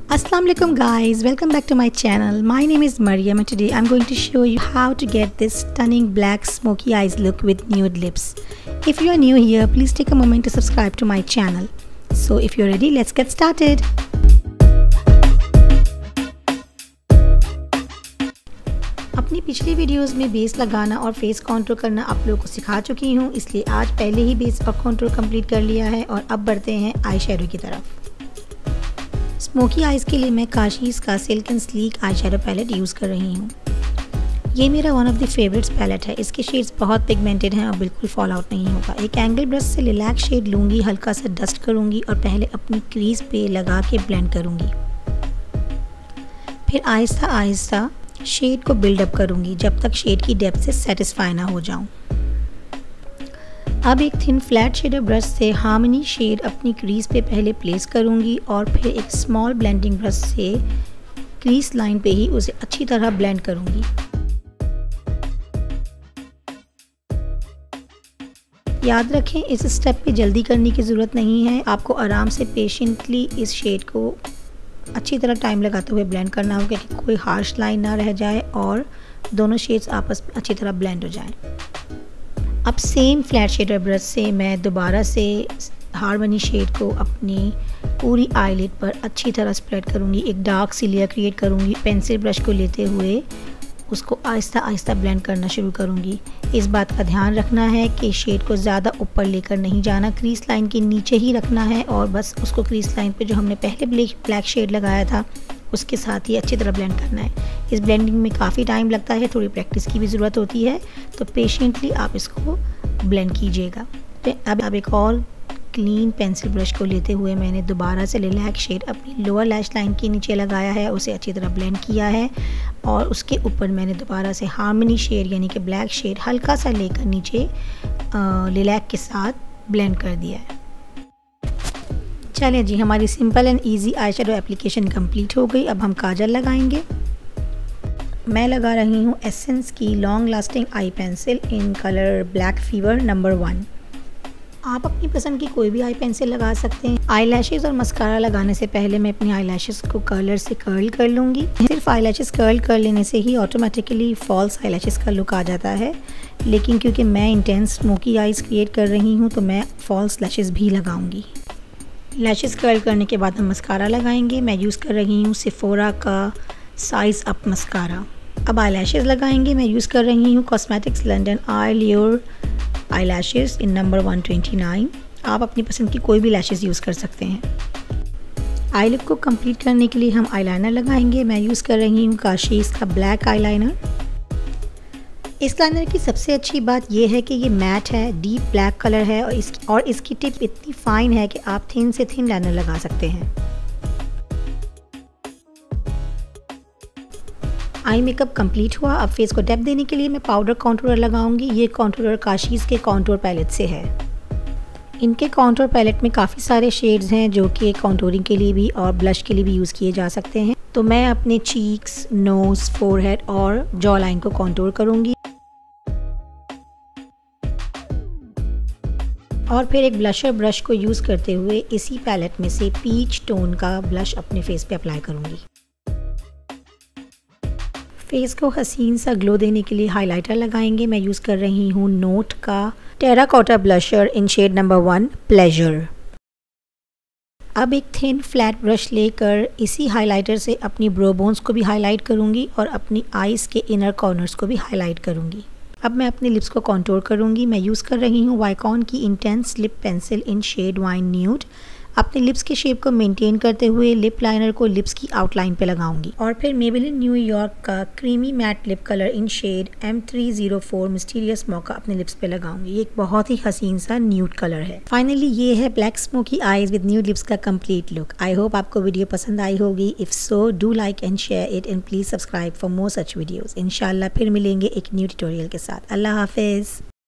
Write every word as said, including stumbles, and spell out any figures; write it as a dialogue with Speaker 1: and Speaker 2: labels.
Speaker 1: Assalamu alaikum guys, welcome back to my channel. My name is Mariam and today I'm going to show you how to get this stunning black smoky eyes look with nude lips. If you are new here, please take a moment to subscribe to my channel. So if you're ready, let's get started. अपनी पिछली videos में base लगाना और face contour करना आप लोगों को सिखा चुकी हूँ, इसलिए आज पहले ही बेस और कॉन्टूर कंप्लीट कर लिया है और अब बढ़ते हैं आई शेडो की तरफ। स्मोकी आइज़ के लिए मैं काशीज़ का silk and sleek eye shadow palette use कर रही हूँ। ये मेरा one of the favourites palette है। इसके शेड्स बहुत पिगमेंटेड हैं और बिल्कुल फॉल आउट नहीं होगा। एक एंगल ब्रश से लिलैक शेड लूँगी, हल्का सा डस्ट करूँगी और पहले अपनी क्रीज पे लगा के ब्लेंड करूँगी। फिर आहिस्ता आहिस्ता शेड को बिल्डअप करूँगी जब तक शेड की डेप्थ से सेटिस्फाई ना हो जाऊँ। अब एक थिन फ्लैट शेडर ब्रश से हार्मनी शेड अपनी क्रीज पे पहले प्लेस करूँगी और फिर एक स्मॉल ब्लेंडिंग ब्रश से क्रीज लाइन पे ही उसे अच्छी तरह ब्लेंड करूँगी। याद रखें, इस स्टेप पे जल्दी करने की ज़रूरत नहीं है। आपको आराम से पेशेंटली इस शेड को अच्छी तरह टाइम लगाते हुए ब्लेंड करना होगा कि कोई हार्श लाइन ना रह जाए और दोनों शेड्स आपस में अच्छी तरह ब्लेंड हो जाएं। अब सेम फ्लैट शेडर ब्रश से मैं दोबारा से हार्मनी शेड को अपनी पूरी आईलिड पर अच्छी तरह स्प्रेड करूँगी। एक डार्क सी लेयर क्रिएट करूँगी। पेंसिल ब्रश को लेते हुए उसको आहिस्ता आहिस्ता ब्लेंड करना शुरू करूँगी। इस बात का ध्यान रखना है कि शेड को ज़्यादा ऊपर लेकर नहीं जाना, क्रीज लाइन के नीचे ही रखना है और बस उसको क्रीज लाइन पे जो हमने पहले ब्लैक शेड लगाया था उसके साथ ही अच्छी तरह ब्लेंड करना है। इस ब्लेंडिंग में काफ़ी टाइम लगता है, थोड़ी प्रैक्टिस की भी ज़रूरत होती है, तो पेशेंटली आप इसको ब्लेंड कीजिएगा। अब अब एक और क्लीन पेंसिल ब्रश को लेते हुए मैंने दोबारा से लिलैक शेड अपनी लोअर लैश लाइन के नीचे लगाया है, उसे अच्छी तरह ब्लेंड किया है और उसके ऊपर मैंने दोबारा से हार्मनी शेड यानी कि ब्लैक शेड हल्का सा लेकर नीचे लिलैक के साथ ब्लेंड कर दिया है। चलिए जी, हमारी simple and easy eye shadow application complete हो गई। अब हम काजल लगाएंगे। मैं लगा रही हूँ एसेंस की long lasting eye pencil in colour black fever number one. आप अपनी पसंद की कोई भी आई पेंसिल लगा सकते हैं। आई लैशेज़ और मस्कारा लगाने से पहले मैं अपनी आई लैशेज़ को कर्लर से कर्ल कर लूँगी। सिर्फ आई लैशेज़ कर्ल कर लेने से ही ऑटोमेटिकली फॉल्स आई लैशेज़ का लुक आ जाता है, लेकिन क्योंकि मैं इंटेंस स्मोकी आइज़ क्रिएट कर रही हूँ तो मैं फॉल्स लैशेज़ भी लगाऊँगी। लैशेज़ कर्ल करने के बाद हम मस्कारा लगाएंगे। मैं यूज़ कर रही हूँ सेफोरा का साइज़ अप मस्कारा। अब आई लैशेज़ लगाएंगे। मैं यूज़ कर रही हूँ cosmetics London Eylure eye lashes in number one twenty nine. आप अपनी पसंद की कोई भी लैशेज़ यूज़ कर सकते हैं। आई लुक को कंप्लीट करने के लिए हम आईलाइनर लगाएंगे। मैं यूज़ कर रही हूँ काशीज़ का ब्लैक आईलाइनर। इस लाइनर की सबसे अच्छी बात यह है कि ये मैट है, डीप ब्लैक कलर है और इस और इसकी टिप इतनी फाइन है कि आप थिन से थिन लाइनर लगा सकते हैं। आई मेकअप कंप्लीट हुआ। अब फेस को डेप्थ देने के लिए मैं पाउडर कॉन्टूरर लगाऊंगी। ये कॉन्टूरर काशीज़ के कॉन्टूर पैलेट से है। इनके कॉन्टूर पैलेट में काफ़ी सारे शेड्स हैं जो कि कॉन्टूरिंग के लिए भी और ब्लश के लिए भी यूज़ किए जा सकते हैं। तो मैं अपने चीक्स, नोज़, फोरहेड और जॉ लाइन को कॉन्टूर करूँगी और फिर एक ब्लशर ब्रश को यूज़ करते हुए इसी पैलेट में से पीच टोन का ब्लश अपने फेस पे अप्लाई करूँगी। फेस को हसीन सा ग्लो देने के लिए हाइलाइटर लगाएंगे। मैं यूज़ कर रही हूँ नोट का terracotta blusher in shade number one pleasure. अब एक थिन फ्लैट ब्रश लेकर इसी हाइलाइटर से अपनी ब्रो बोन्स को भी हाईलाइट करूँगी और अपनी आईज़ के इनर कॉर्नर्स को भी हाईलाइट करूँगी। अब मैं अपनी लिप्स को कॉन्टूर करूँगी। मैं यूज़ कर रही हूँ वाइकॉन की intense lip pencil in shade wine nude. अपने लिप्स के शेप को मेंटेन करते हुए लिप लाइनर को लिप्स की आउटलाइन पे लगाऊंगी और फिर मेबेलिन न्यूयॉर्क का creamy matte lip colour in shade M three zero four mysterious mocha अपने लिप्स पे लगाऊंगी। ये एक बहुत ही हसीन सा न्यूड कलर है। फाइनली ये है black smoky eyes with nude lips का कंप्लीट लुक। आई होप आपको वीडियो पसंद आई होगी। If so do like and share it and please subscribe for more such videos. इंशाल्लाह फिर मिलेंगे एक न्यू ट्यूटोरियल के साथ। अल्लाह हाफिज़।